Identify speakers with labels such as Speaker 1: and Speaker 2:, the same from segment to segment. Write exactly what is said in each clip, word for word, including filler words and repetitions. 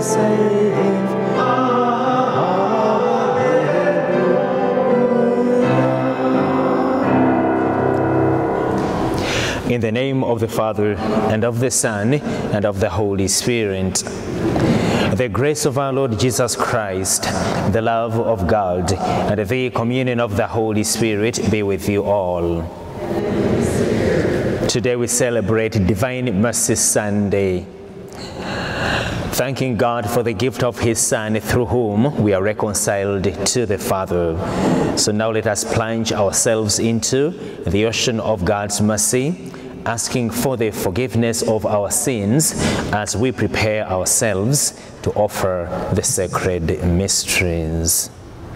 Speaker 1: save. In the name of the Father, and of the Son, and of the Holy Spirit. The grace of our Lord Jesus Christ, the love of God, and the communion of the Holy Spirit be with you all. Today we celebrate Divine Mercy Sunday, thanking God for the gift of His Son, through whom we are reconciled to the Father. So now let us plunge ourselves into the ocean of God's mercy, asking for the forgiveness of our sins as we prepare ourselves to offer the sacred mysteries.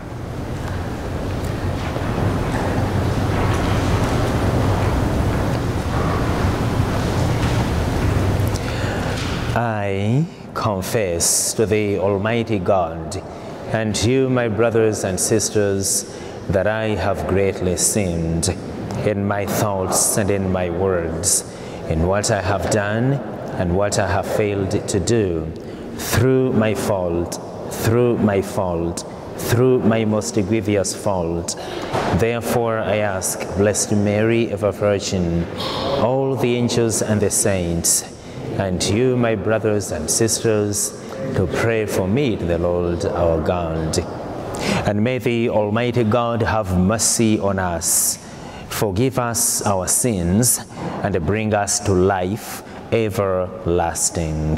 Speaker 1: I confess to the Almighty God and you, my brothers and sisters, that I have greatly sinned in my thoughts and in my words, in what I have done and what I have failed to do, through my fault, through my fault, through my most grievous fault. Therefore I ask, Blessed Mary, ever Virgin, all the angels and the saints, and you, my brothers and sisters, to pray for me to the Lord our God. And may the Almighty God have mercy on us, forgive us our sins, and bring us to life everlasting.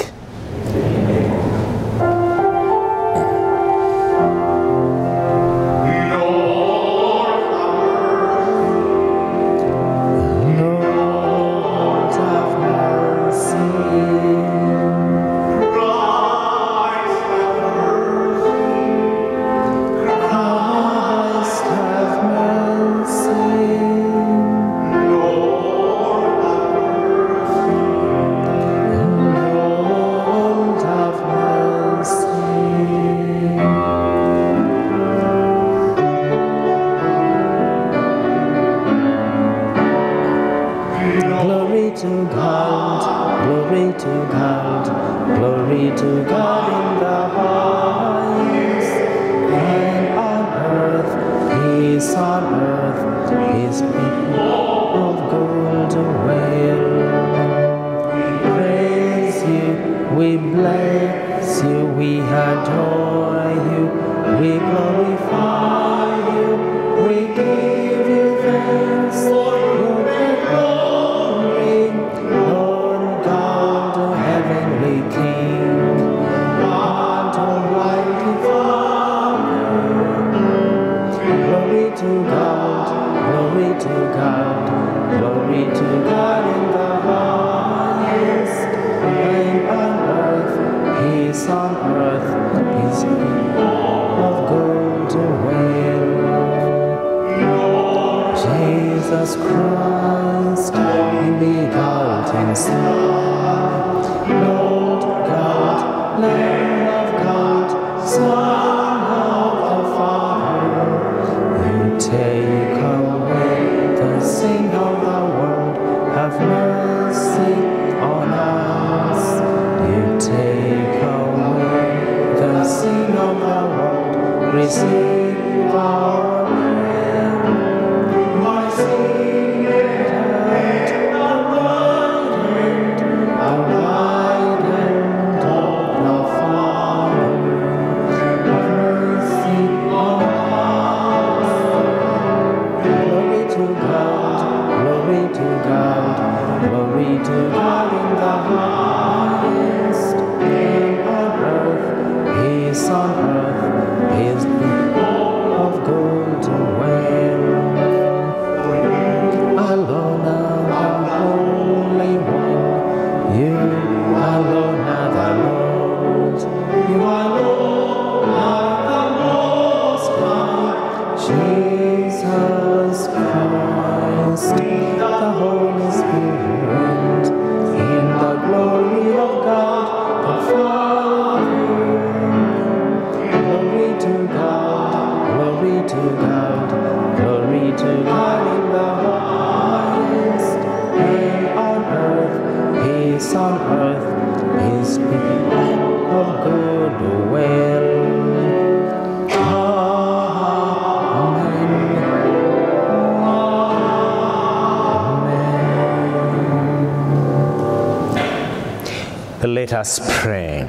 Speaker 1: us pray.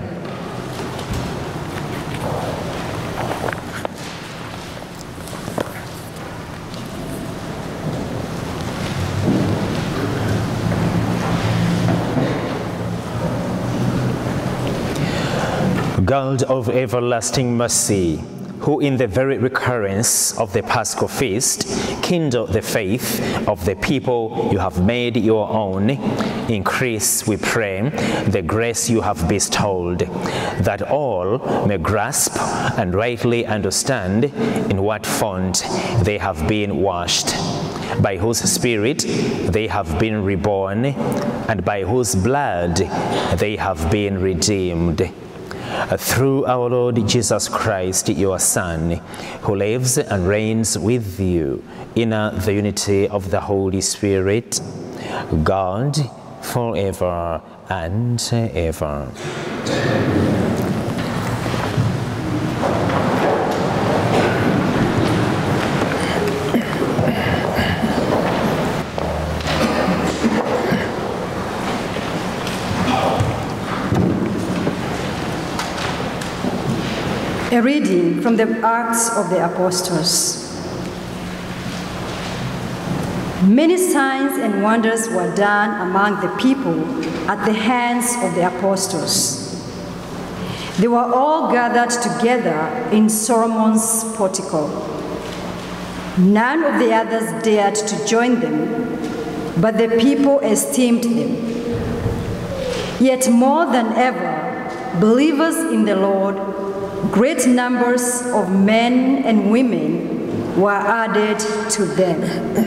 Speaker 1: God of everlasting mercy, who in the very recurrence of the Paschal feast kindle the faith of the people you have made your own, increase, we pray, the grace you have bestowed, that all may grasp and rightly understand in what font they have been washed, by whose Spirit they have been reborn, and by whose blood they have been redeemed. Through our Lord Jesus Christ, your Son, who lives and reigns with you in the unity of the Holy Spirit, God, forever and ever.
Speaker 2: A reading from the Acts of the Apostles. Many signs and wonders were done among the people at the hands of the apostles. They were all gathered together in Solomon's portico. None of the others dared to join them, but the people esteemed them. Yet more than ever, believers in the Lord, great numbers of men and women were added to them.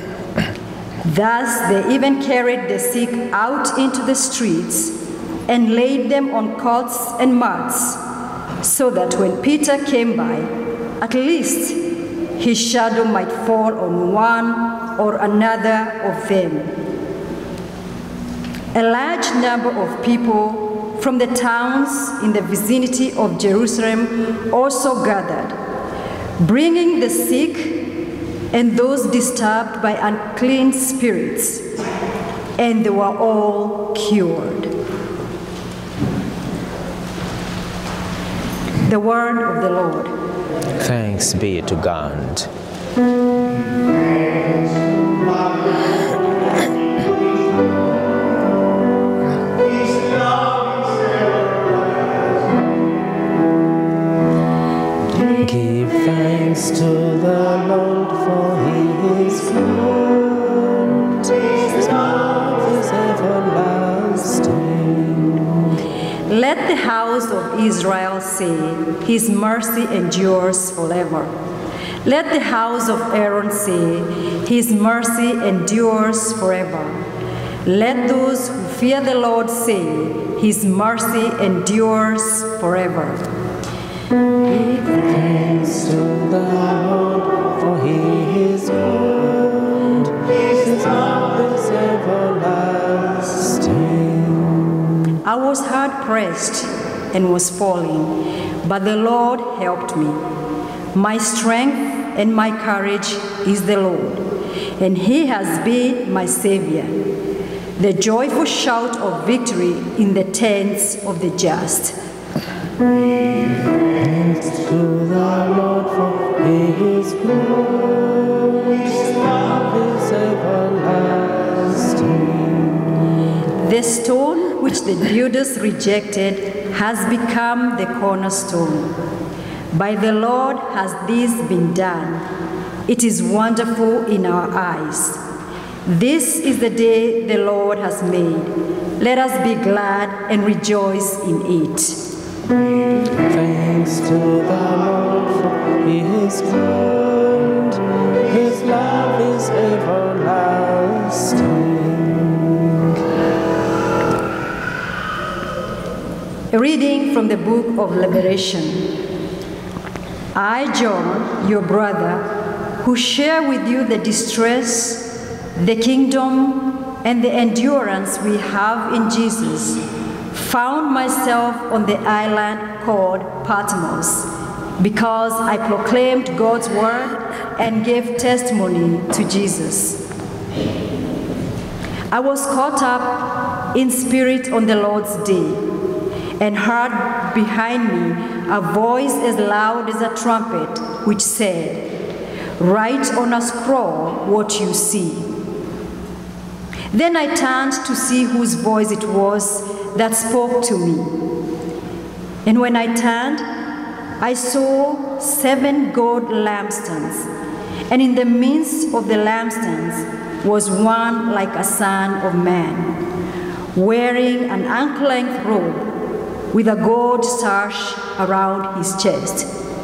Speaker 2: Thus they even carried the sick out into the streets and laid them on cots and mats, so that when Peter came by, at least his shadow might fall on one or another of them. A large number of people from the towns in the vicinity of Jerusalem also gathered, bringing the sick and those disturbed by unclean spirits, and they were all cured. The word of the Lord.
Speaker 1: Thanks be to God. Give thanks to the Lord, for he is good. His love is everlasting.
Speaker 2: Let the house of Israel say, his mercy endures forever. Let the house of Aaron say, his mercy endures forever. Let those who fear the Lord say, his mercy endures forever.
Speaker 1: Give thanks to the Lord, for he is good. His love is everlasting.
Speaker 2: I was hard pressed and was falling, but the Lord helped me. My strength and my courage is the Lord, and he has been my Savior. The joyful shout of victory in the tents of the just.
Speaker 1: Thanks to the Lord, for he is good. His love is everlasting.
Speaker 2: The stone which the builders rejected has become the cornerstone. By the Lord has this been done. It is wonderful in our eyes. This is the day the Lord has made. Let us be glad and rejoice in it.
Speaker 1: Thanks to the Lord, for he is good. His love is everlasting.
Speaker 2: A reading from the book of Revelation. I, John, your brother, who share with you the distress, the kingdom, and the endurance we have in Jesus, found myself on the island called Patmos, because I proclaimed God's word and gave testimony to Jesus. I was caught up in spirit on the Lord's day, and heard behind me a voice as loud as a trumpet, which said, "Write on a scroll what you see." Then I turned to see whose voice it was that spoke to me. And when I turned, I saw seven gold lampstands, and in the midst of the lampstands was one like a son of man, wearing an ankle-length robe with a gold sash around his chest.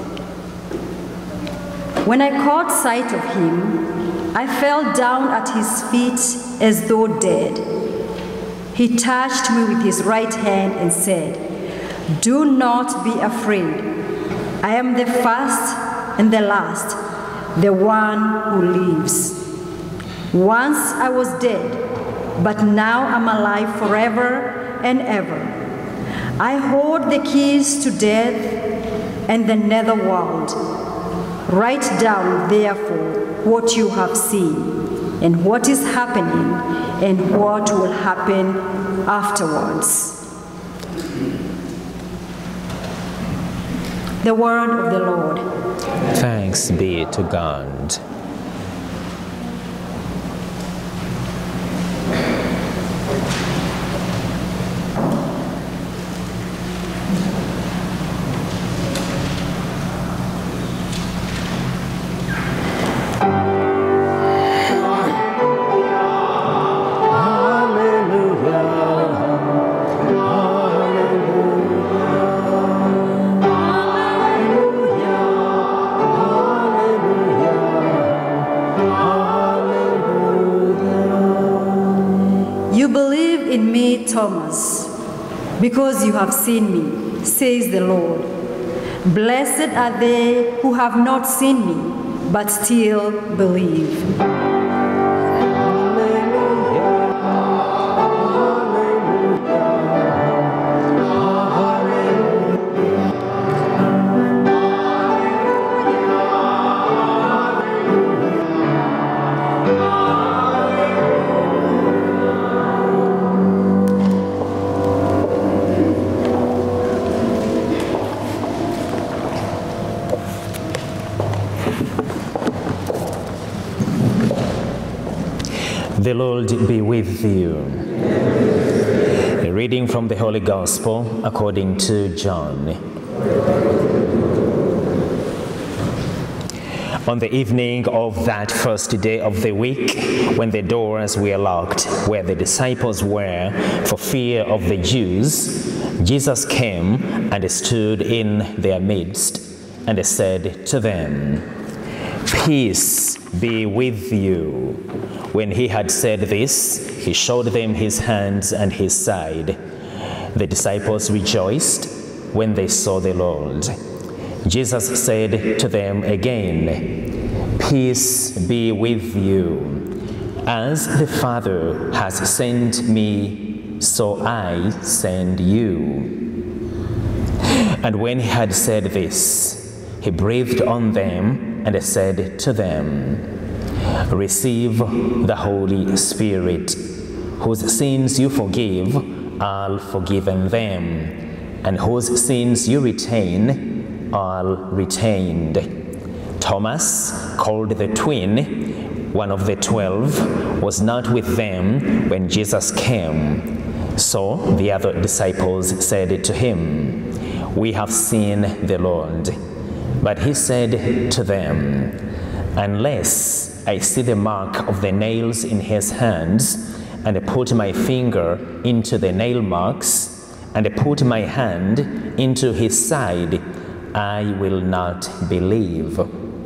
Speaker 2: When I caught sight of him, I fell down at his feet as though dead. He touched me with his right hand and said, "Do not be afraid. I am the first and the last, the one who lives. Once I was dead, but now I'm alive forever and ever. I hold the keys to death and the netherworld. Write down, therefore, what you have seen, and what is happening, and what will happen afterwards." The word of the Lord.
Speaker 1: Thanks be to God.
Speaker 2: Thomas, because you have seen me, says the Lord. Blessed are they who have not seen me, but still believe.
Speaker 1: The Lord be with you. A reading from the Holy Gospel according to John. On the evening of that first day of the week, when the doors were locked where the disciples were for fear of the Jews, Jesus came and stood in their midst and said to them, "Peace be with you." When he had said this, he showed them his hands and his side. The disciples rejoiced when they saw the Lord. Jesus said to them again, "Peace be with you. As the Father has sent me, so I send you." And when he had said this, he breathed on them and said to them, "Receive the Holy Spirit. Whose sins you forgive are forgiven them, and whose sins you retain are retained." Thomas, called the twin, one of the twelve, was not with them when Jesus came. So the other disciples said to him, "We have seen the Lord." But he said to them, "Unless I see the mark of the nails in his hands, and put my finger into the nail marks, and put my hand into his side, I will not believe."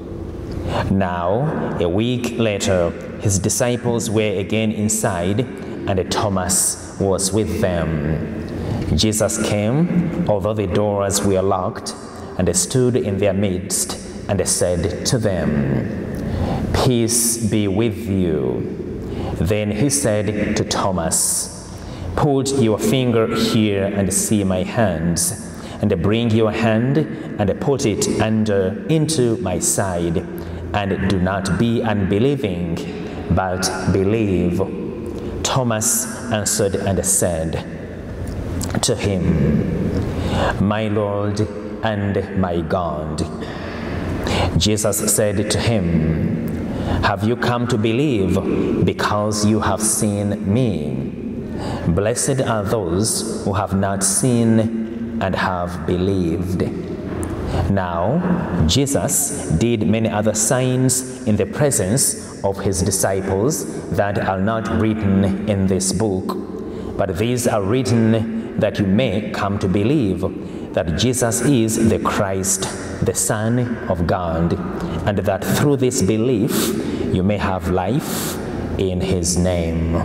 Speaker 1: Now, a week later, his disciples were again inside, and Thomas was with them. Jesus came, although the doors were locked, and stood in their midst, and said to them, "Peace be with you." Then he said to Thomas, "Put your finger here and see my hands, and bring your hand and put it under into my side, and do not be unbelieving, but believe." Thomas answered and said, to him, "My Lord and my God." Jesus said to him, "Have you come to believe because you have seen me? Blessed are those who have not seen and have believed." Now, Jesus did many other signs in the presence of his disciples that are not written in this book, but these are written that you may come to believe that Jesus is the Christ, the Son of God, and that through this belief you may have life in his name.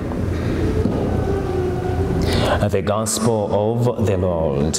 Speaker 1: The Gospel of the Lord.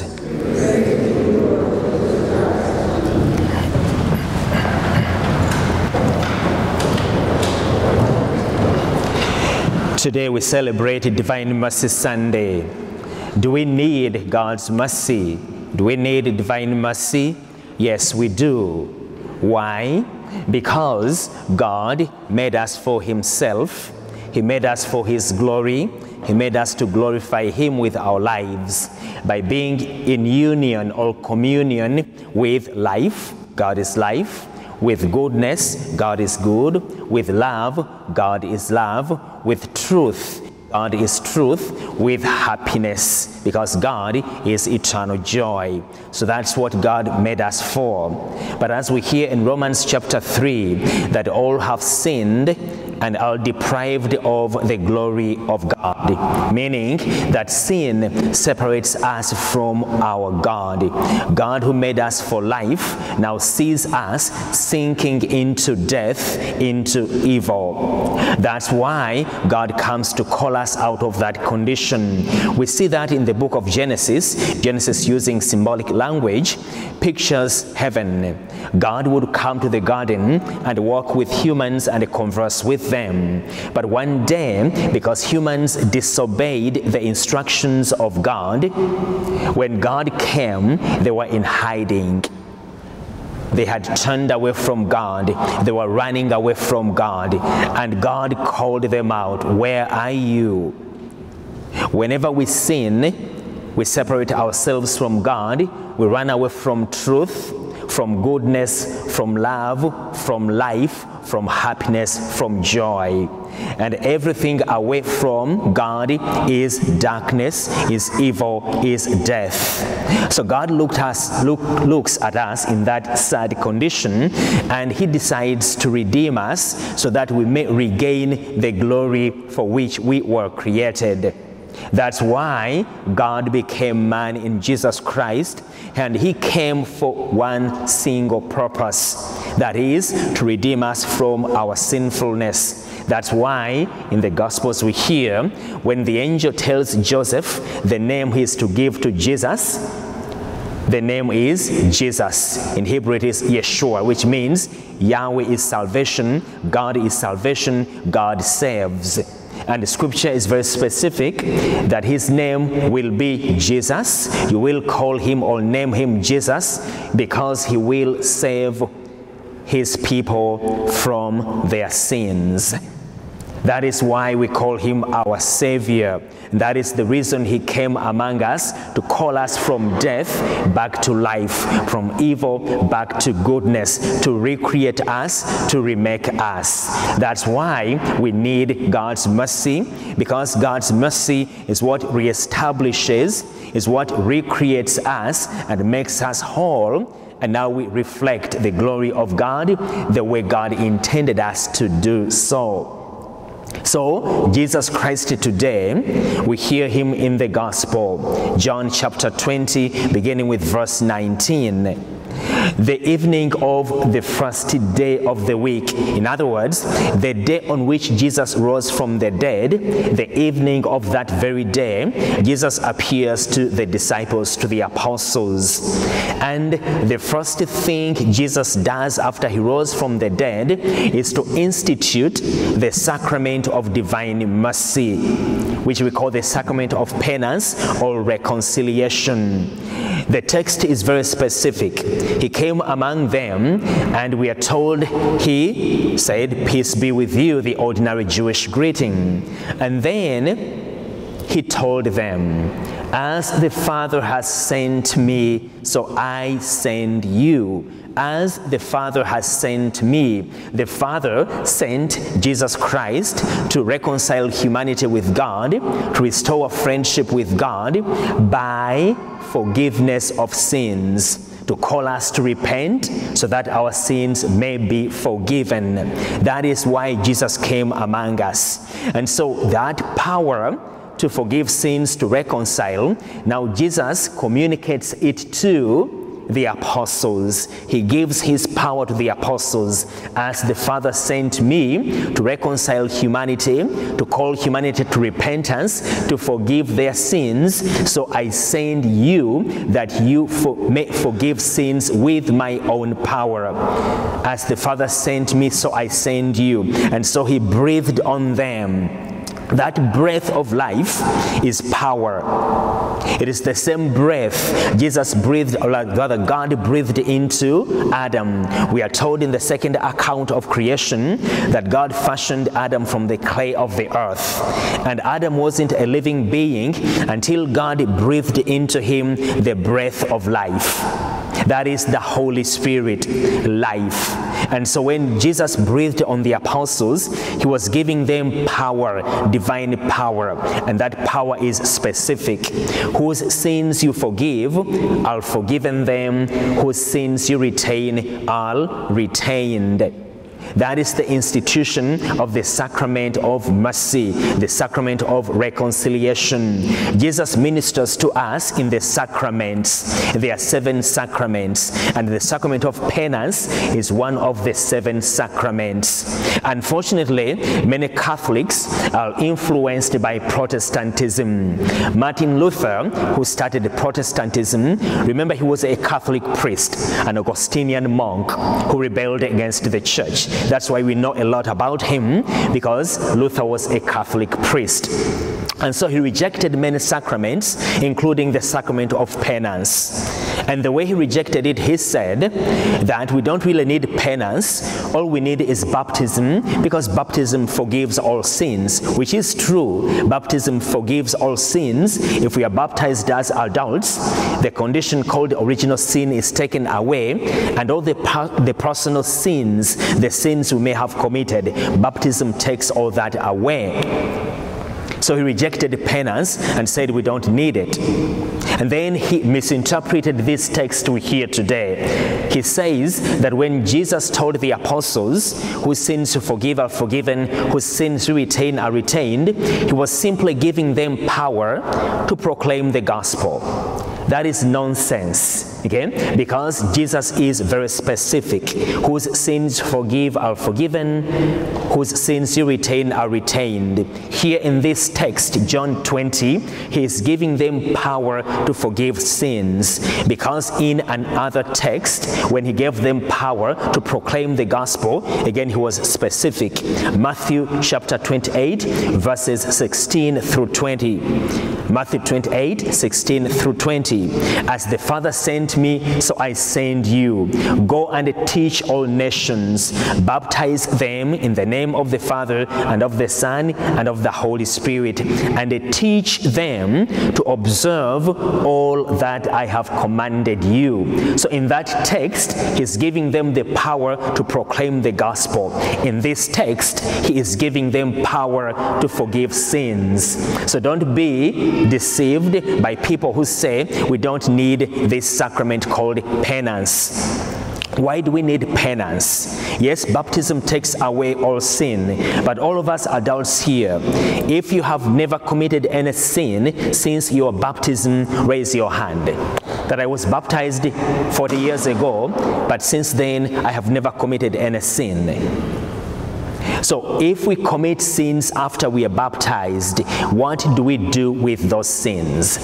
Speaker 1: Today we celebrate Divine Mercy Sunday. Do we need God's mercy? Do we need divine mercy? Yes, we do. Why? Because God made us for himself. He made us for his glory. He made us to glorify him with our lives by being in union or communion with life. God is life. With goodness, God is good. With love, God is love. With truth, God is truth. With happiness, because God is eternal joy. So that's what God made us for. But as we hear in Romans chapter three, that all have sinned and are deprived of the glory of God, meaning that sin separates us from our God. God, who made us for life, now sees us sinking into death, into evil. That's why God comes to call us out of that condition. We see that in the book of Genesis. Genesis, using symbolic language, pictures heaven. God would come to the garden and walk with humans and converse with them. But one day, because humans disobeyed the instructions of God, when God came, they were in hiding. They had turned away from God. They were running away from God. And God called them out, "Where are you?" Whenever we sin, we separate ourselves from God. We run away from truth, from goodness, from love, from life, from happiness, from joy. And everything away from God is darkness, is evil, is death. So God looked us, look, looks at us in that sad condition, and he decides to redeem us so that we may regain the glory for which we were created. That's why God became man in Jesus Christ, and he came for one single purpose, that is, to redeem us from our sinfulness. That's why in the Gospels we hear when the angel tells Joseph the name he is to give to Jesus, the name is Jesus. In Hebrew it is Yeshua, which means Yahweh is salvation, God is salvation, God saves. And the scripture is very specific that his name will be Jesus. You will call him or name him Jesus because he will save his people from their sins. That is why we call him our Savior. That is the reason he came among us, to call us from death back to life, from evil back to goodness, to recreate us, to remake us. That's why we need God's mercy, because God's mercy is what reestablishes, is what recreates us and makes us whole. And now we reflect the glory of God the way God intended us to do so. So, Jesus Christ today, we hear him in the Gospel. John chapter twenty, beginning with verse nineteen. The evening of the first day of the week, in other words, the day on which Jesus rose from the dead, the evening of that very day, Jesus appears to the disciples, to the apostles. And the first thing Jesus does after he rose from the dead is to institute the sacrament of divine mercy, which we call the sacrament of penance or reconciliation. The text is very specific. He came among them, and we are told he said, "Peace be with you," the ordinary Jewish greeting. And then he told them, As the Father has sent me, so I send you. As the Father has sent me. The Father sent Jesus Christ to reconcile humanity with God, to restore friendship with God by forgiveness of sins, to call us to repent so that our sins may be forgiven. That is why Jesus came among us. And so that power to forgive sins, to reconcile, now Jesus communicates it to the apostles. He gives his power to the apostles. As the Father sent me to reconcile humanity, to call humanity to repentance, to forgive their sins, so I send you that you for, may forgive sins with my own power. As the Father sent me, so I send you. And so he breathed on them. That breath of life is power. It is the same breath Jesus breathed, or rather God breathed into Adam. We are told in the second account of creation that God fashioned Adam from the clay of the earth. And Adam wasn't a living being until God breathed into him the breath of life. That is the Holy Spirit, life. And so when Jesus breathed on the apostles, he was giving them power, divine power, and that power is specific. Whose sins you forgive, are forgiven them. Whose sins you retain, are retained. That is the institution of the sacrament of mercy, the sacrament of reconciliation. Jesus ministers to us in the sacraments. There are seven sacraments, and the sacrament of penance is one of the seven sacraments. Unfortunately, many Catholics are influenced by Protestantism. Martin Luther, who started Protestantism, remember he was a Catholic priest, an Augustinian monk who rebelled against the church. That's why we know a lot about him, because Luther was a Catholic priest. And so he rejected many sacraments, including the sacrament of penance. And the way he rejected it, he said that we don't really need penance. All we need is baptism, because baptism forgives all sins, which is true. Baptism forgives all sins. If we are baptized as adults, the condition called original sin is taken away, and all the, the personal sins, the sins we may have committed, baptism takes all that away. So he rejected penance and said we don't need it. And then he misinterpreted this text we hear today. He says that when Jesus told the apostles, whose sins you forgive are forgiven, whose sins you retain are retained, he was simply giving them power to proclaim the gospel. That is nonsense, okay? Because Jesus is very specific. Whose sins forgive are forgiven, whose sins you retain are retained. Here in this text, John twenty, he is giving them power to forgive sins, because in another text, when he gave them power to proclaim the gospel, again he was specific. Matthew chapter twenty-eight, verses sixteen through twenty. Matthew twenty-eight, sixteen through twenty. As the Father sent me, so I send you. Go and teach all nations. Baptize them in the name of the Father and of the Son and of the Holy Spirit, and teach them to observe all that I have commanded you. So in that text, he's giving them the power to proclaim the gospel. In this text, he is giving them power to forgive sins. So don't be deceived by people who say we don't need this sacrament called penance. Why do we need penance? Yes, baptism takes away all sin, but all of us adults here, if you have never committed any sin since your baptism, raise your hand. That I was baptized forty years ago, but since then I have never committed any sin. So if we commit sins after we are baptized, what do we do with those sins?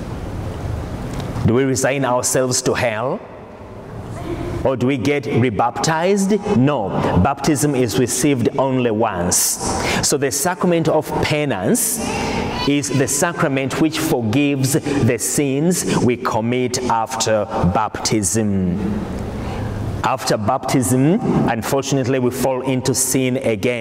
Speaker 1: Do we resign ourselves to hell? Or do we get rebaptized? No, baptism is received only once. So the sacrament of penance is the sacrament which forgives the sins we commit after baptism. After baptism, unfortunately, we fall into sin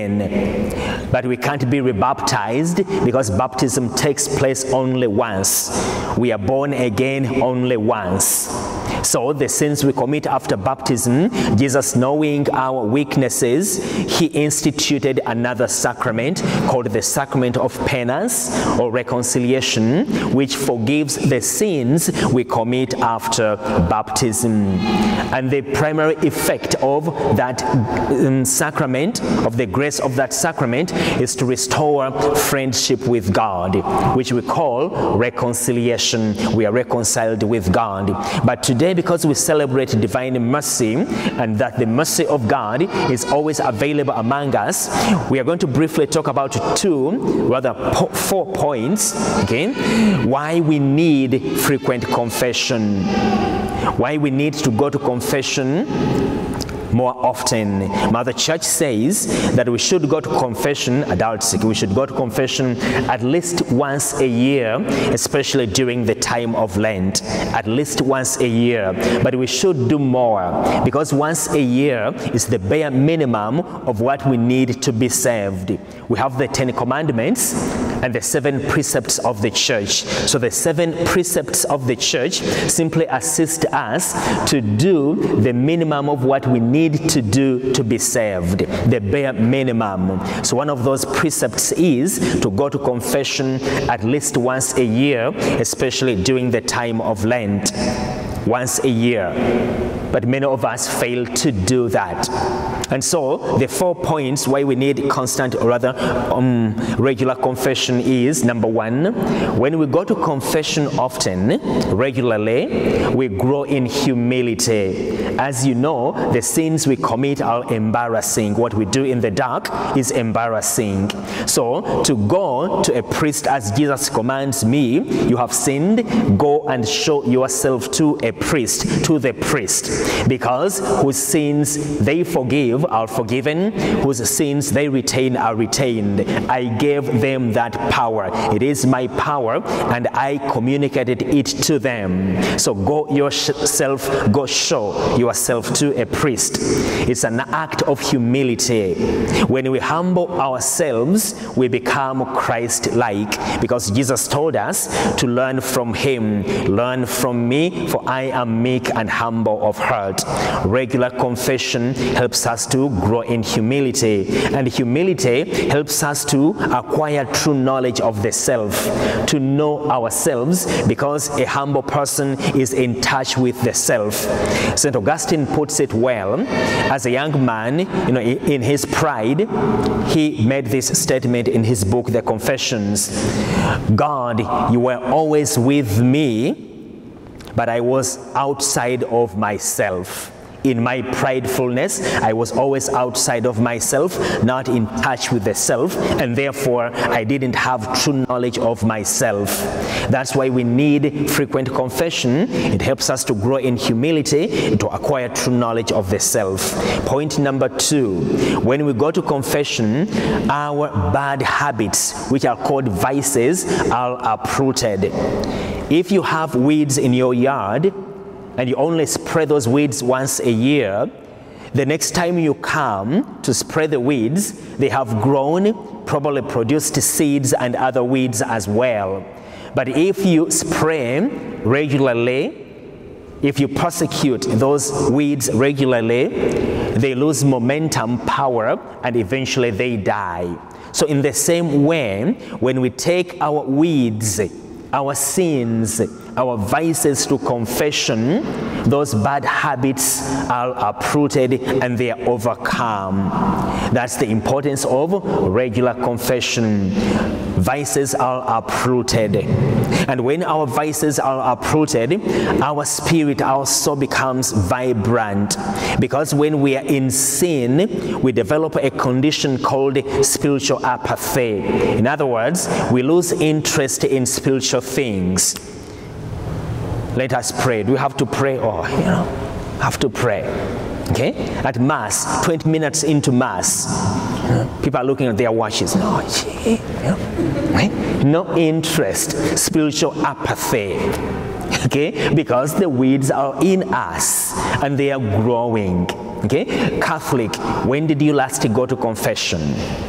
Speaker 1: again. But we can't be rebaptized because baptism takes place only once. We are born again only once. So the sins we commit after baptism, Jesus, knowing our weaknesses, he instituted another sacrament called the sacrament of penance or reconciliation, which forgives the sins we commit after baptism. And the primary effect of that um, sacrament, of the grace of that sacrament, is to restore friendship with God, which we call reconciliation. We are reconciled with God. But today, because we celebrate divine mercy and that the mercy of God is always available among us, we are going to briefly talk about two, rather po four points, okay, why we need frequent confession, why we need to go to confession more often. Mother Church says that we should go to confession, adults, we should go to confession at least once a year, especially during the time of Lent, at least once a year. But we should do more, because once a year is the bare minimum of what we need to be saved. We have the Ten Commandments and the seven precepts of the church. So the seven precepts of the church simply assist us to do the minimum of what we need to do to be saved, the bare minimum. So one of those precepts is to go to confession at least once a year, especially during the time of Lent, once a year. But many of us fail to do that. And so the four points why we need constant, or rather um, regular confession is, number one, when we go to confession often, regularly, we grow in humility. As you know, the sins we commit are embarrassing. What we do in the dark is embarrassing. So to go to a priest as Jesus commands me, you have sinned, go and show yourself to a priest, to the priest. Because whose sins they forgive are forgiven, whose sins they retain are retained. I gave them that power. It is my power, and I communicated it to them. So go yourself, go show yourself to a priest. It's an act of humility. When we humble ourselves, we become Christ-like, because Jesus told us to learn from him. Learn from me, for I am meek and humble of heart. Regular confession helps us to grow in humility, and humility helps us to acquire true knowledge of the self, to know ourselves, because a humble person is in touch with the self. Saint Augustine puts it well. As a young man, you know, in his pride, he made this statement in his book, The Confessions: God, you were always with me, but I was outside of myself. In my pridefulness, I was always outside of myself, not in touch with the self, and therefore I didn't have true knowledge of myself. That's why we need frequent confession. It helps us to grow in humility, to acquire true knowledge of the self. Point number two, when we go to confession, our bad habits, which are called vices, are uprooted. If you have weeds in your yard, and you only spray those weeds once a year, the next time you come to spray the weeds, they have grown, probably produced seeds and other weeds as well. But if you spray regularly, if you persecute those weeds regularly, they lose momentum, power, and eventually they die. So in the same way, when we take our weeds, our sins, our vices to confession, those bad habits are uprooted and they are overcome. That's the importance of regular confession. Vices are uprooted. And when our vices are uprooted, our spirit, our soul becomes vibrant. Because when we are in sin, we develop a condition called spiritual apathy. In other words, we lose interest in spiritual things. Let us pray. Do we have to pray? Oh, you know, have to pray. Okay? At Mass, twenty minutes into Mass, people are looking at their watches. No, gee, you know, right? No interest, spiritual apathy. okay? Because the weeds are in us and they are growing, okay? Catholic, when did you last go to confession?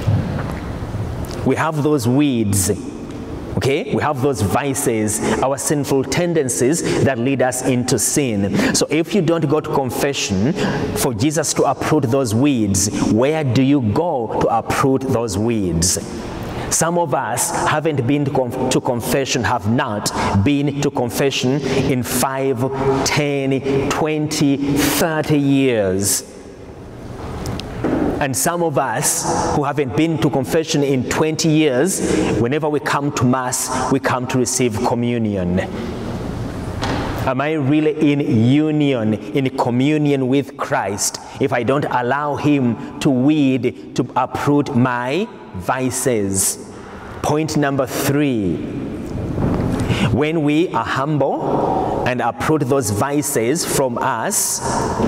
Speaker 1: We have those weeds, okay? We have those vices, our sinful tendencies that lead us into sin. So if you don't go to confession for Jesus to uproot those weeds, where do you go to uproot those weeds? Some of us haven't been to, conf to confession, have not been to confession in five, ten, twenty, thirty years. And some of us who haven't been to confession in twenty years, whenever we come to Mass, we come to receive communion. Am I really in union, in communion with Christ, if I don't allow Him to weed, to uproot my vices? Point number three, when we are humble and uproot those vices from us,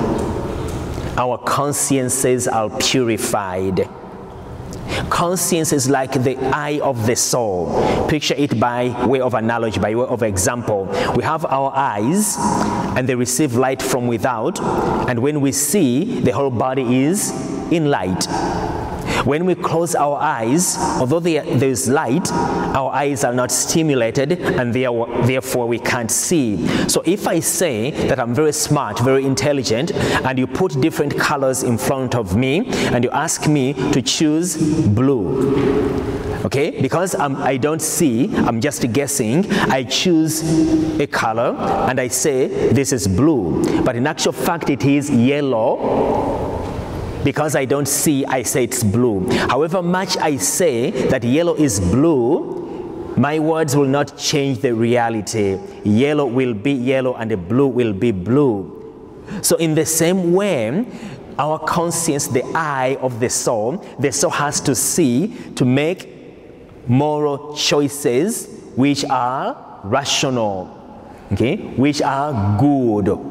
Speaker 1: our consciences are purified. Conscience is like the eye of the soul. Picture it by way of analogy, by way of example. We have our eyes and they receive light from without, and when we see, the whole body is in light. When we close our eyes, although there is light, our eyes are not stimulated, and therefore we can't see. So if I say that I'm very smart, very intelligent, and you put different colors in front of me, and you ask me to choose blue, okay, because I'm, I don't see, I'm just guessing, I choose a color, and I say this is blue, but in actual fact it is yellow. Because I don't see, I say it's blue. However much I say that yellow is blue, my words will not change the reality. Yellow will be yellow and the blue will be blue. So in the same way, our conscience, the eye of the soul, the soul has to see to make moral choices which are rational, okay, which are good.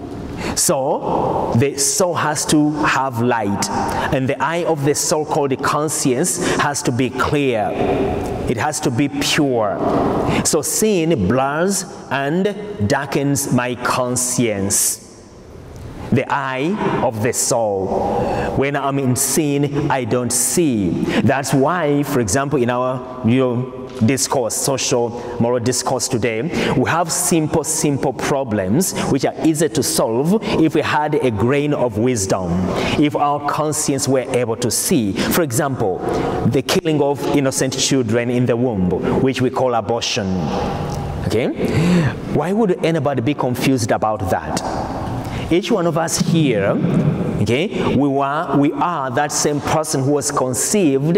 Speaker 1: So the soul has to have light, and the eye of the soul, called the conscience, has to be clear. It has to be pure. So sin blurs and darkens my conscience, the eye of the soul. When I'm in sin, I don't see. That's why, for example, in our you know, discourse, social, moral discourse today, we have simple, simple problems which are easy to solve if we had a grain of wisdom, if our conscience were able to see. For example, the killing of innocent children in the womb, which we call abortion. Okay? Why would anybody be confused about that? Each one of us here, okay, we were, we are that same person who was conceived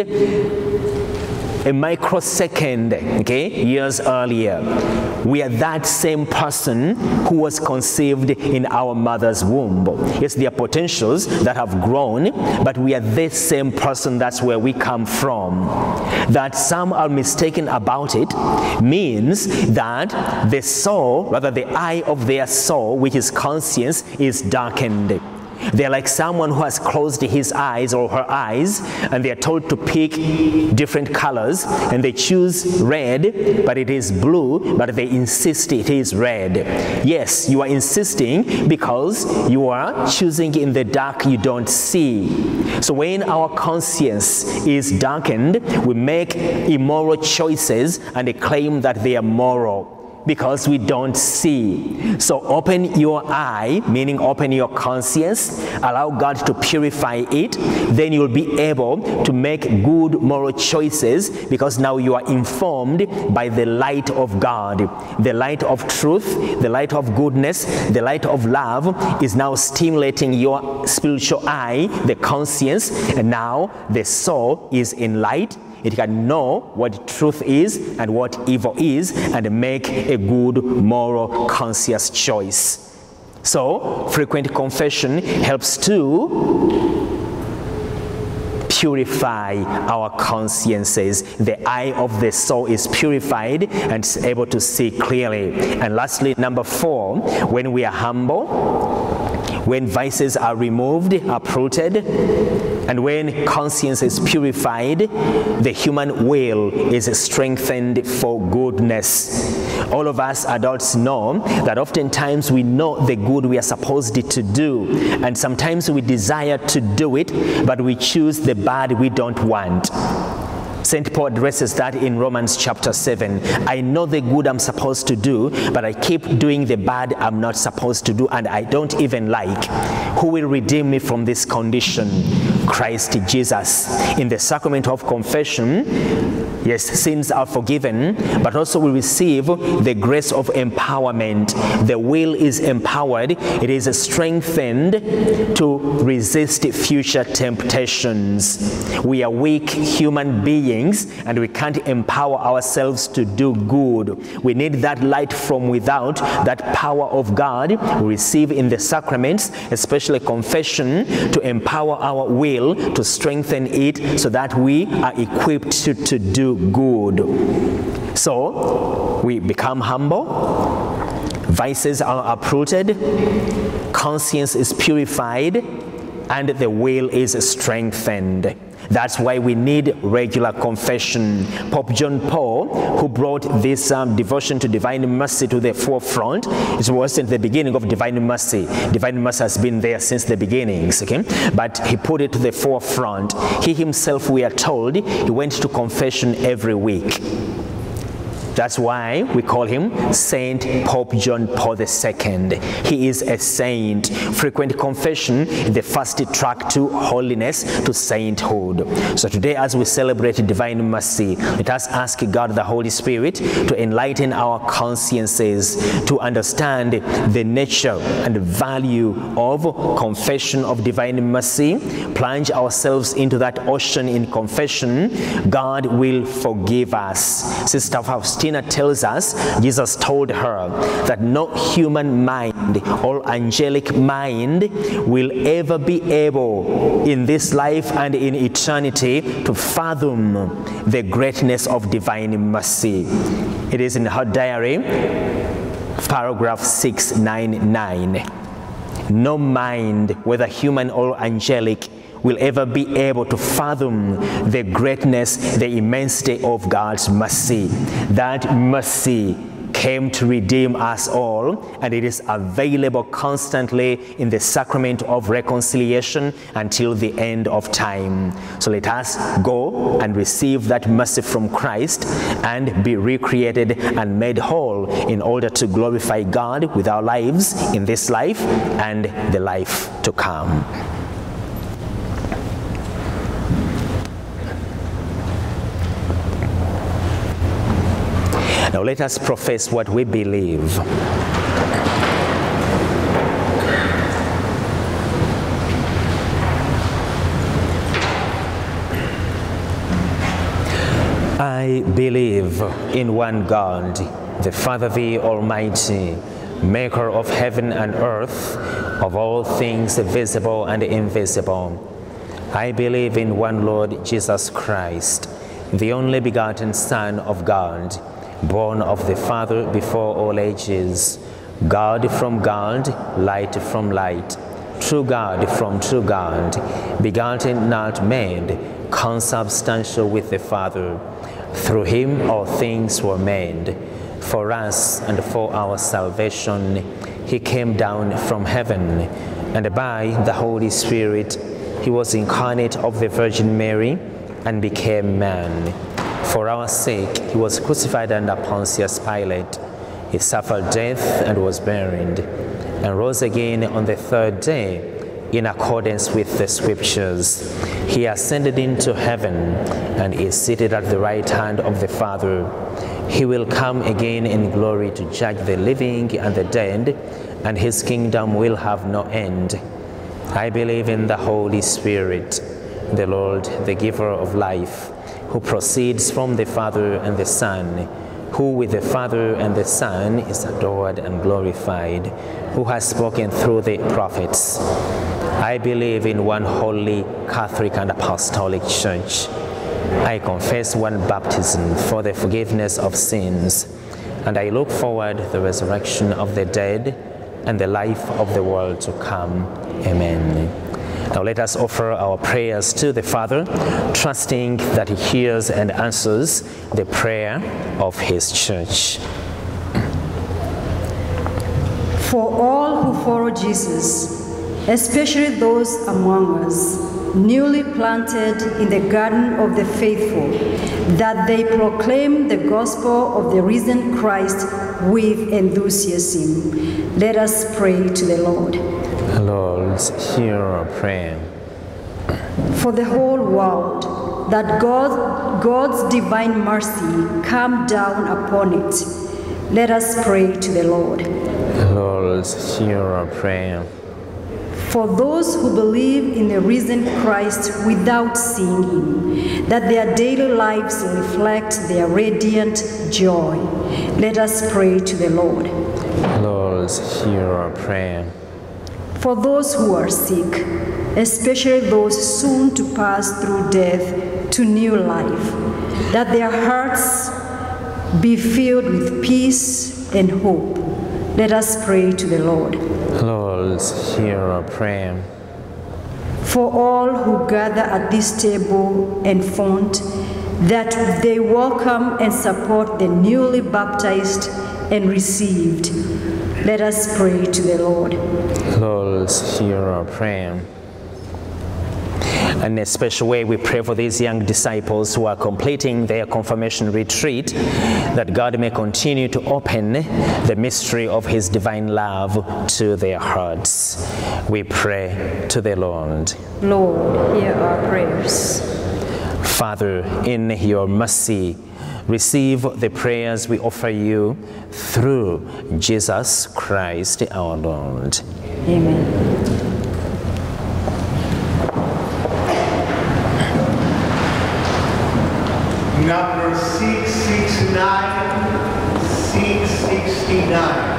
Speaker 1: a microsecond, okay, years earlier. We are that same person who was conceived in our mother's womb. Yes, there are potentials that have grown, but we are this same person. That's where we come from. That some are mistaken about it means that the soul, rather the eye of their soul, which is conscience, is darkened. They're like someone who has closed his eyes or her eyes, and they are told to pick different colors, and they choose red, but it is blue, but they insist it is red. Yes, you are insisting because you are choosing in the dark you don't see. So when our conscience is darkened, we make immoral choices and they claim that they are moral, because we don't see. So open your eye, meaning open your conscience, allow God to purify it, then you'll be able to make good moral choices, because now you are informed by the light of God. The light of truth, the light of goodness, the light of love is now stimulating your spiritual eye, the conscience, and now the soul is in light. It can know what truth is and what evil is, and make a good, moral, conscious choice. So, frequent confession helps to purify our consciences. The eye of the soul is purified and is able to see clearly. And lastly, number four, when we are humble, when vices are removed, uprooted, and when conscience is purified, the human will is strengthened for goodness. All of us adults know that oftentimes we know the good we are supposed to do, and sometimes we desire to do it, but we choose the bad we don't want. Saint Paul addresses that in Romans chapter seven. I know the good I'm supposed to do, but I keep doing the bad I'm not supposed to do, and I don't even like. Who will redeem me from this condition? Christ Jesus. In the sacrament of confession, yes, sins are forgiven, but also we receive the grace of empowerment. The will is empowered. It is strengthened to resist future temptations. We are weak human beings, and we can't empower ourselves to do good. We need that light from without, that power of God we receive in the sacraments, especially confession, to empower our will, to strengthen it so that we are equipped to, to do good. So we become humble, vices are uprooted, conscience is purified, and the will is strengthened. That's why we need regular confession. Pope John Paul, who brought this um, devotion to divine mercy to the forefront, it wasn't the beginning of divine mercy. Divine mercy has been there since the beginnings, okay? But he put it to the forefront. He himself, we are told, he went to confession every week. That's why we call him Saint Pope John Paul the Second. He is a saint. Frequent confession is the first track to holiness, to sainthood. So today, as we celebrate divine mercy, let us ask God the Holy Spirit to enlighten our consciences, to understand the nature and value of confession of divine mercy, plunge ourselves into that ocean in confession. God will forgive us. Sister Faustina tells us, Jesus told her that no human mind or angelic mind will ever be able in this life and in eternity to fathom the greatness of divine mercy. It is in her diary, paragraph six ninety-nine. No mind, whether human or angelic, will ever be able to fathom the greatness, the immensity of God's mercy. That mercy came to redeem us all, and it is available constantly in the sacrament of reconciliation until the end of time. So let us go and receive that mercy from Christ and be recreated and made whole in order to glorify God with our lives in this life and the life to come. Now let us profess what we believe. I believe in one God, the Father, the Almighty, maker of heaven and earth, of all things visible and invisible. I believe in one Lord Jesus Christ, the only begotten Son of God, born of the Father before all ages, God from God, light from light, true God from true God, begotten not made, consubstantial with the Father. Through him all things were made. For us and for our salvation, he came down from heaven, and by the Holy Spirit he was incarnate of the Virgin Mary and became man. For our sake, he was crucified under Pontius Pilate. He suffered death and was buried, and rose again on the third day in accordance with the Scriptures. He ascended into heaven and is seated at the right hand of the Father. He will come again in glory to judge the living and the dead, and his kingdom will have no end. I believe in the Holy Spirit, the Lord, the giver of life, who proceeds from the Father and the Son, who with the Father and the Son is adored and glorified, who has spoken through the prophets. I believe in one holy, Catholic and Apostolic Church. I confess one baptism for the forgiveness of sins, and I look forward to the resurrection of the dead and the life of the world to come. Amen. Now let us offer our prayers to the Father, trusting that he hears and answers the prayer of his church.
Speaker 2: For all who follow Jesus, especially those among us newly planted in the garden of the faithful, that they proclaim the gospel of the risen Christ with enthusiasm. Let us pray to the Lord.
Speaker 1: Lord, hear our prayer.
Speaker 2: For the whole world, that God, God's divine mercy come down upon it. Let us pray to the Lord.
Speaker 1: Lord, hear our prayer.
Speaker 2: For those who believe in the risen Christ without seeing him, that their daily lives reflect their radiant joy. Let us pray to the Lord.
Speaker 1: Lord, hear our prayer.
Speaker 2: For those who are sick, especially those soon to pass through death to new life, that their hearts be filled with peace and hope. Let us pray to the Lord.
Speaker 1: Lord, hear our prayer.
Speaker 2: For all who gather at this table and font, that they welcome and support the newly baptized and received. Let us pray to the Lord.
Speaker 1: Lord, hear our prayer. In a special way, we pray for these young disciples who are completing their confirmation retreat, that God may continue to open the mystery of his divine love to their hearts. We pray to the Lord.
Speaker 2: Lord, hear our prayers.
Speaker 1: Father, in your mercy, receive the prayers we offer you through Jesus Christ our Lord.
Speaker 2: Amen.
Speaker 3: Number six sixty-nine, six sixty-nine.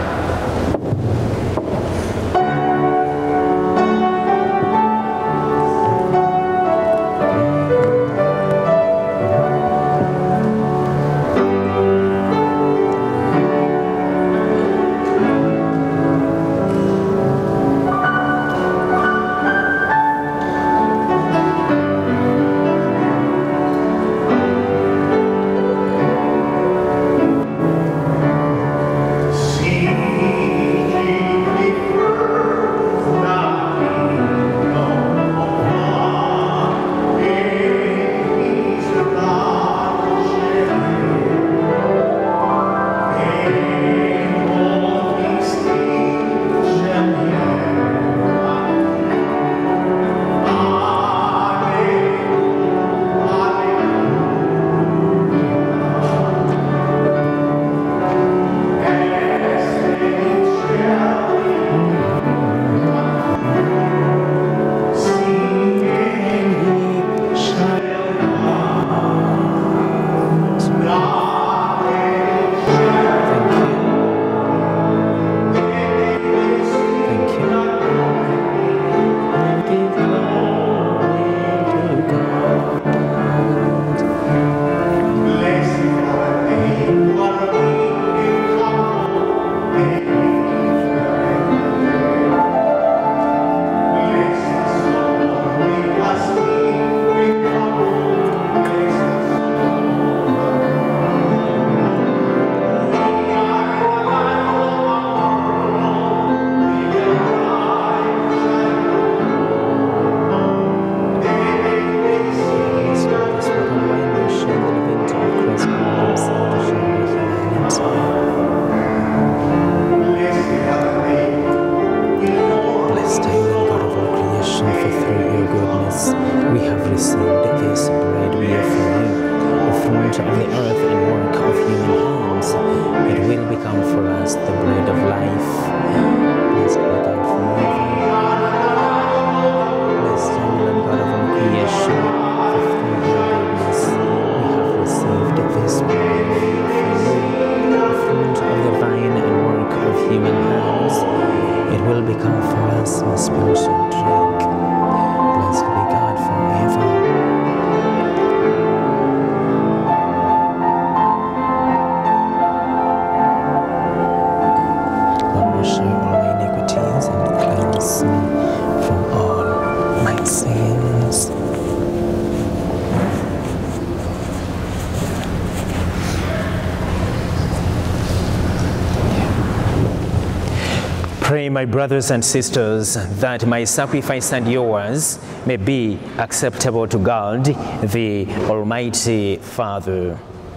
Speaker 1: Pray, my brothers and sisters, that my sacrifice and yours may be acceptable to God, the Almighty Father.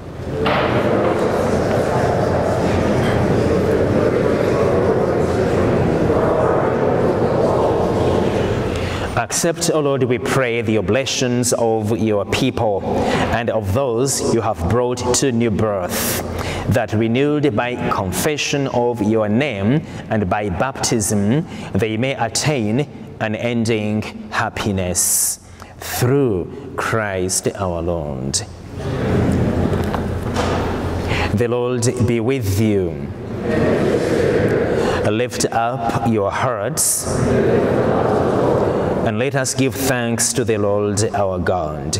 Speaker 1: Accept, O Lord, we pray, the oblations of your people and of those you have brought to new birth, that renewed by confession of your name and by baptism, they may attain unending happiness. Through Christ our Lord. The Lord be with you. Lift up your hearts, and let us give thanks to the Lord our God.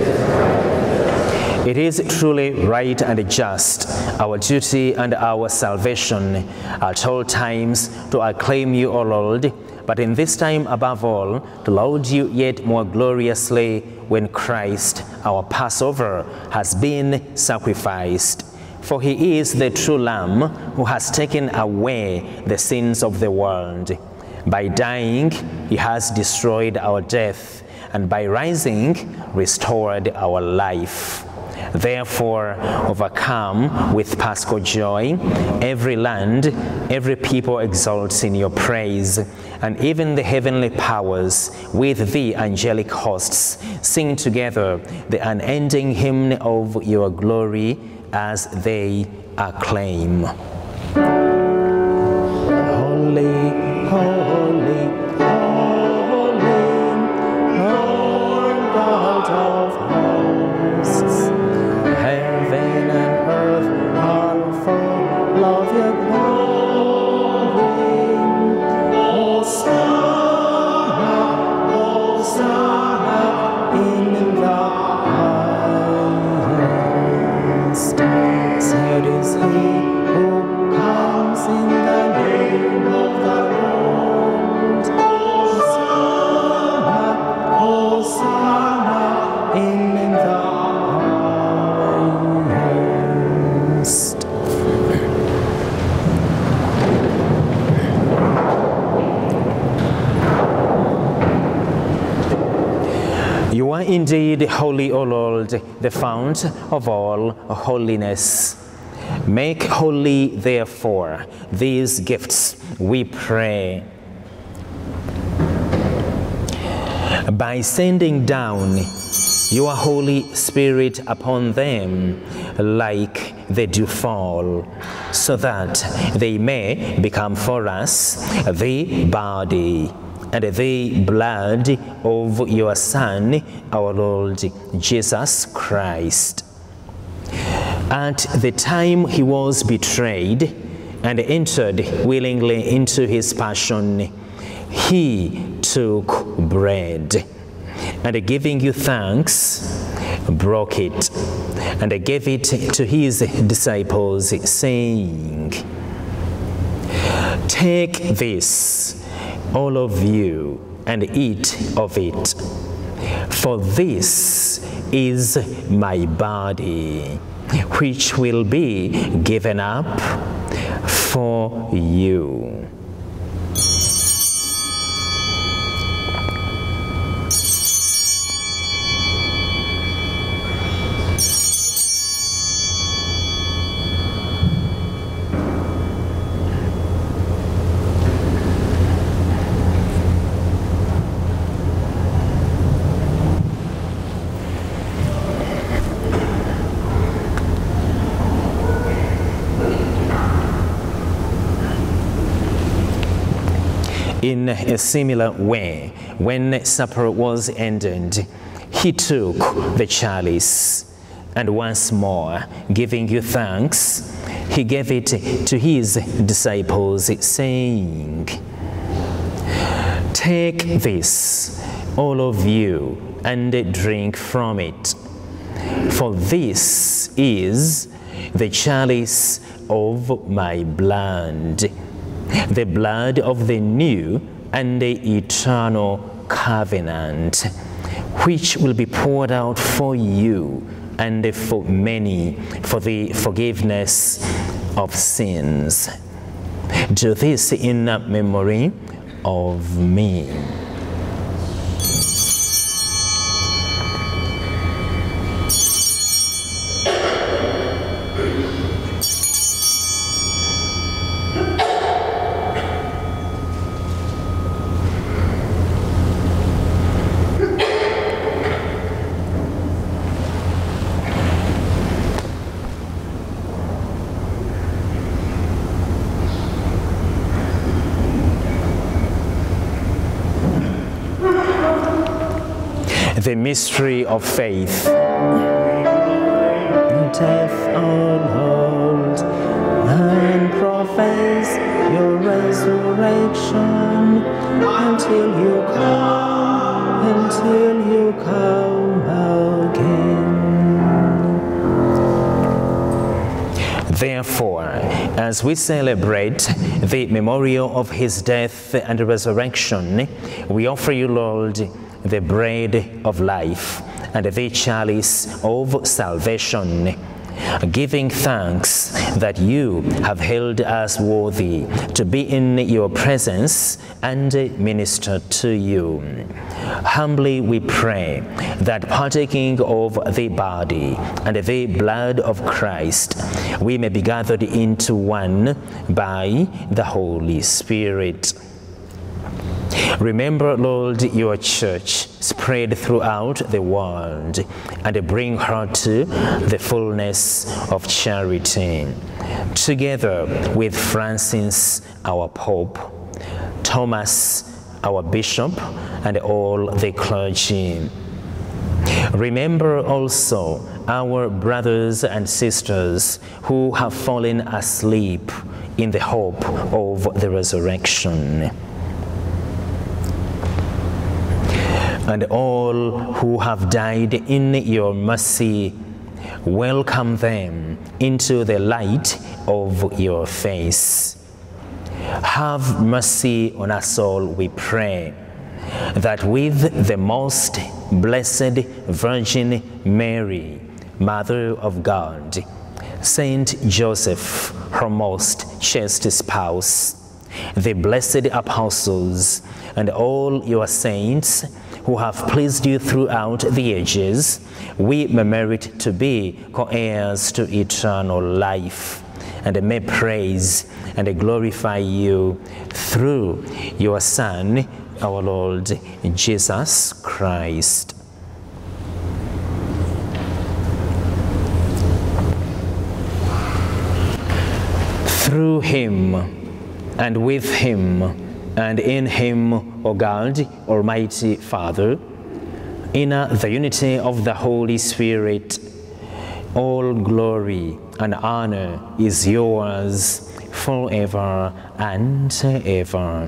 Speaker 1: It is truly right and just, our duty and our salvation, at all times to acclaim you, O Lord, but in this time above all, to laud you yet more gloriously when Christ, our Passover, has been sacrificed. For he is the true Lamb who has taken away the sins of the world. By dying, he has destroyed our death, and by rising, restored our life. Therefore, overcome with paschal joy, every land, every people exalts in your praise, and even the heavenly powers with the angelic hosts sing together the unending hymn of your glory as they acclaim. Holy, holy, holy, Lord God of hosts, heaven and earth are full of your glory. Hosanna, Hosanna in the highest. Sad is he who comes in the name of the Lord. Hosanna, Hosanna in the highest. You are indeed holy, O Lord, the fount of all holiness. Make holy, therefore, these gifts, we pray, by sending down your Holy Spirit upon them like the dewfall, so that they may become for us the body and the blood of your Son, our Lord Jesus Christ. At the time he was betrayed and entered willingly into his passion, he took bread, and giving you thanks, broke it, and gave it to his disciples, saying, "Take this, all of you, and eat of it, for this is my body, which will be given up for you." In a similar way, when supper was ended, he took the chalice, and once more, giving you thanks, he gave it to his disciples, saying, "Take this, all of you, and drink from it, for this is the chalice of my blood, the blood of the new and the eternal covenant, which will be poured out for you and for many for the forgiveness of sins. Do this in memory of me. The mystery of faith. Death on hold and profess your resurrection until you come, until you come again. Therefore, as we celebrate the memorial of his death and resurrection, we offer you, Lord, the bread of life and the chalice of salvation, giving thanks that you have held us worthy to be in your presence and minister to you. Humbly we pray that, partaking of the body and the blood of Christ, we may be gathered into one by the Holy Spirit. Remember, Lord, your church spread throughout the world, and bring her to the fullness of charity. Together with Francis, our Pope, Thomas, our Bishop, and all the clergy. Remember also our brothers and sisters who have fallen asleep in the hope of the resurrection. And all who have died in your mercy, welcome them into the light of your face. Have mercy on us all, we pray, that with the most blessed Virgin Mary, Mother of God, Saint Joseph, her most chaste spouse, the blessed apostles, and all your saints who have pleased you throughout the ages, we may merit to be co-heirs to eternal life, and may praise and glorify you through your Son, our Lord Jesus Christ. Through him, and with him, and in him, O God, Almighty Father, in the unity of the Holy Spirit, all glory and honor is yours forever and ever.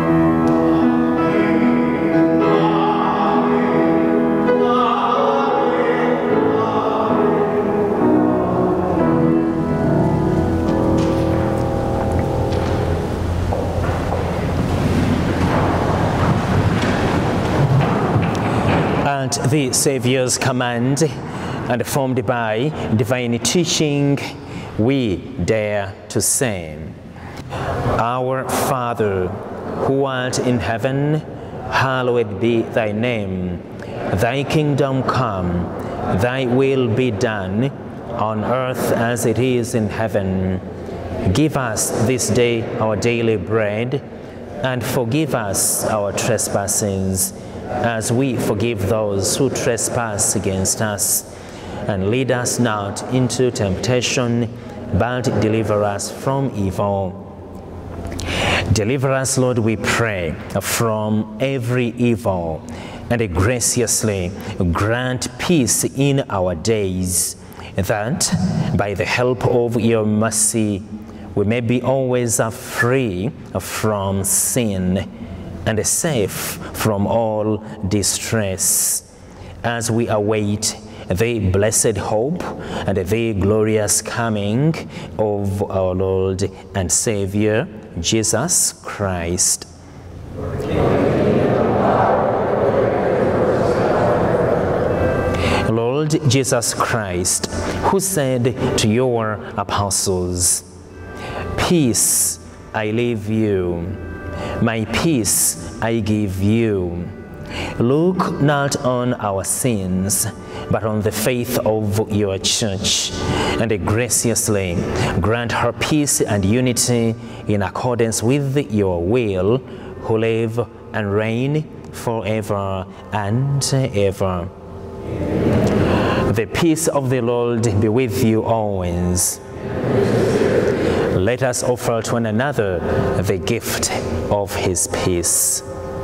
Speaker 1: At the Savior's command, and formed by divine teaching, we dare to say, Our Father, who art in heaven, hallowed be thy name. Thy kingdom come, thy will be done, on earth as it is in heaven. Give us this day our daily bread, and forgive us our trespasses, as we forgive those who trespass against us. And lead us not into temptation, but deliver us from evil. Deliver us, Lord, we pray, from every evil, and graciously grant peace in our days, that by the help of your mercy we may be always free from sin, and safe from all distress, as we await the blessed hope and the glorious coming of our Lord and Savior, Jesus Christ. Lord Jesus Christ, who said to your apostles, Peace I leave you. My peace I give you. Look not on our sins, but on the faith of your church, and graciously grant her peace and unity in accordance with your will, who live and reign forever and ever. The peace of the Lord be with you always. Let us offer to one another the gift of his peace.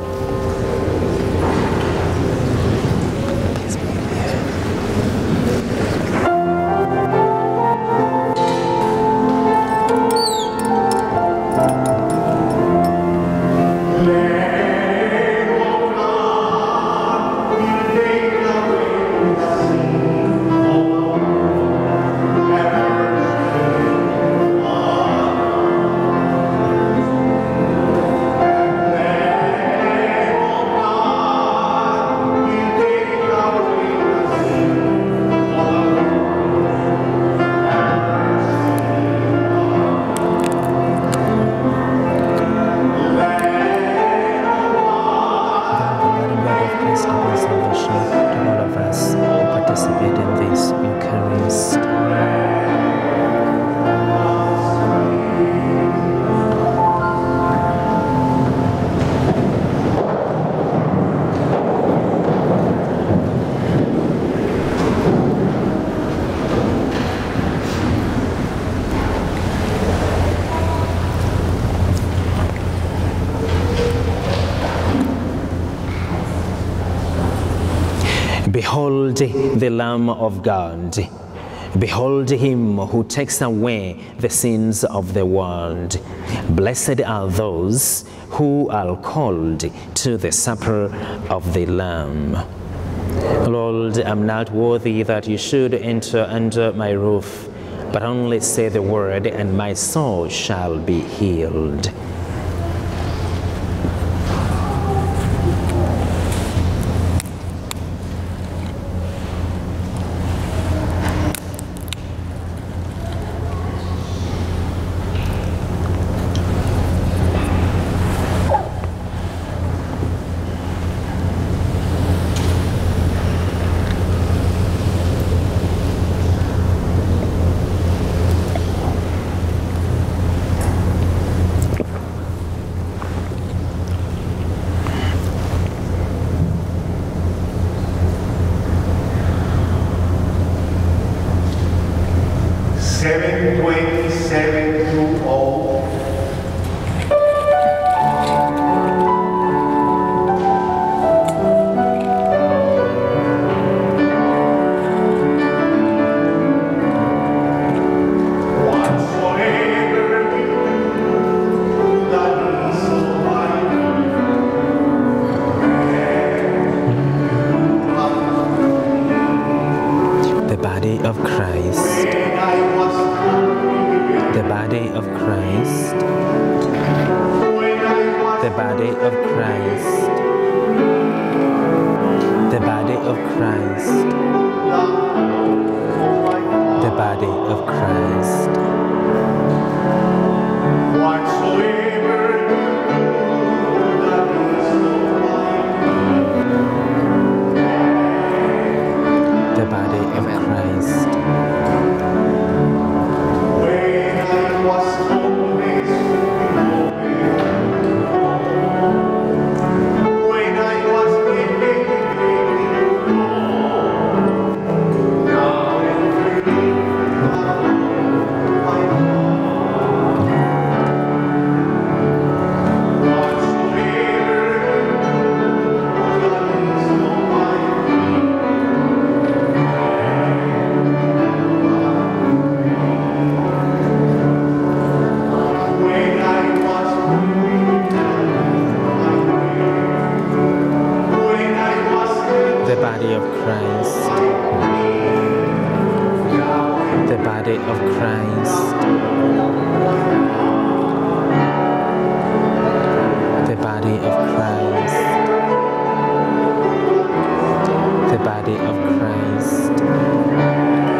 Speaker 1: Behold the Lamb of God. Behold him who takes away the sins of the world. Blessed are those who are called to the supper of the Lamb. Lord, I am not worthy that you should enter under my roof, but only say the word, and my soul shall be healed.
Speaker 3: seven twenty-seven to oh.
Speaker 1: The body of Christ. The body of Christ. The body of Christ. The body of Christ. The body of Christ. The body of Christ. The body of Christ. The body of Christ. The body of Christ. The body of Christ.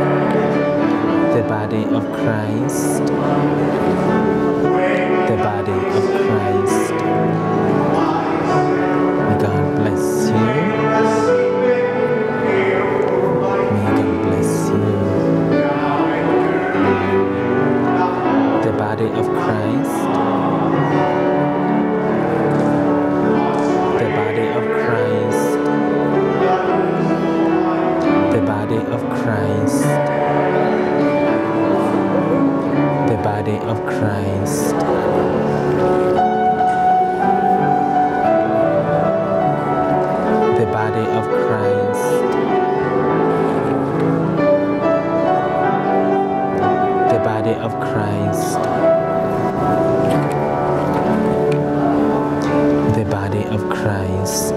Speaker 1: The body of Christ. The body Christ. The body of Christ. The body of Christ. The body of Christ.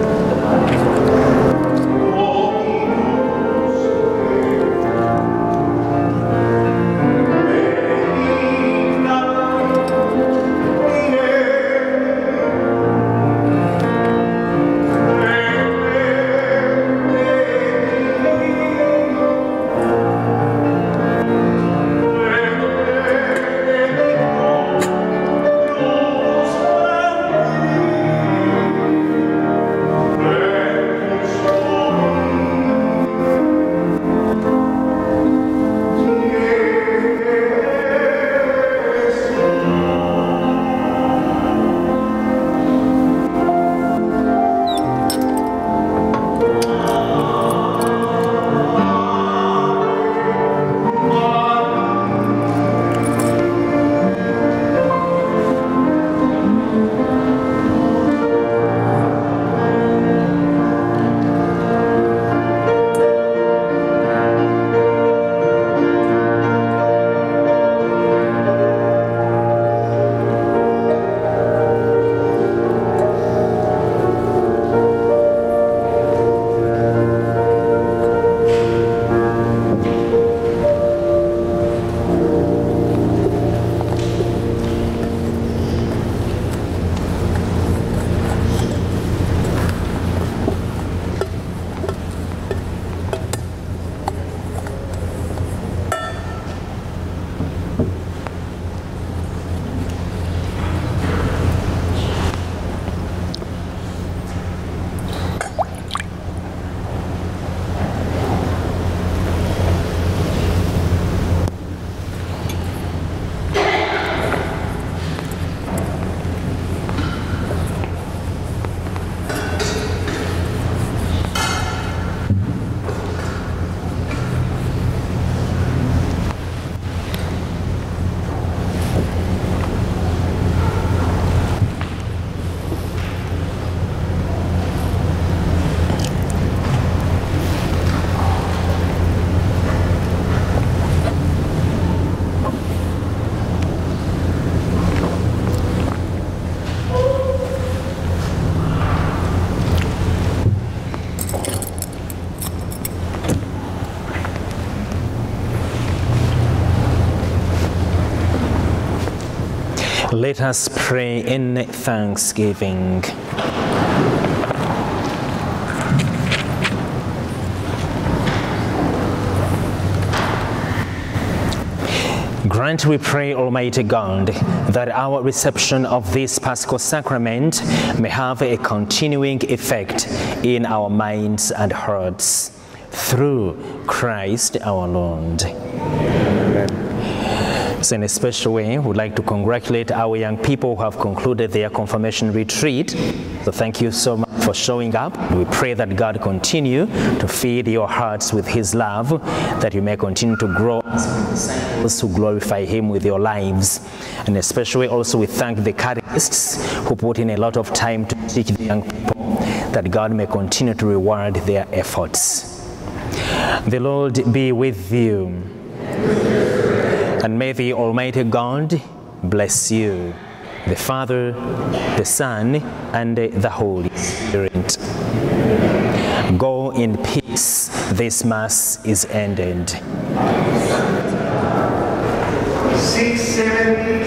Speaker 1: Let us pray in thanksgiving. Grant, we pray, Almighty God, that our reception of this Paschal Sacrament may have a continuing effect in our minds and hearts. Through Christ our Lord. So in a special way, we would like to congratulate our young people who have concluded their confirmation retreat. So thank you so much for showing up. We pray that God continue to feed your hearts with His love, that you may continue to grow as disciples who glorify Him with your lives. And especially also we thank the catechists who put in a lot of time to teach the young people, that God may continue to reward their efforts. The Lord be with you. And may the Almighty God bless you, the Father, the Son, and the Holy Spirit. Go in peace. This Mass is ended.
Speaker 3: six seventy